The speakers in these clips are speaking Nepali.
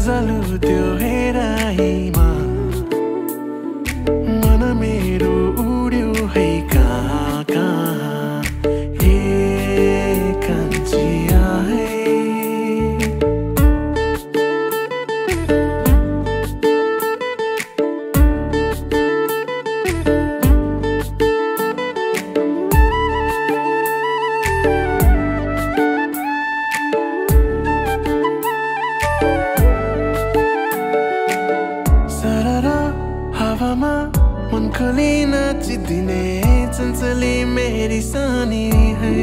गजल त्यो हेराइमा मन मेरो उड्यो है कहाँ कहाँ हे कान्छिया है मन खोली नाचिदिने चञ्चली मेरी सानी है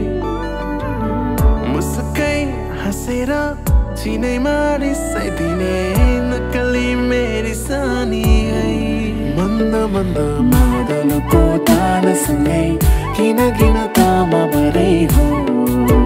मुस्कै हाँसेर छिनैमा रिसाइदिने नक्कली मेरी सानी है मन्द मन्द मादलको तानसँगै किन किन तामा भरै हो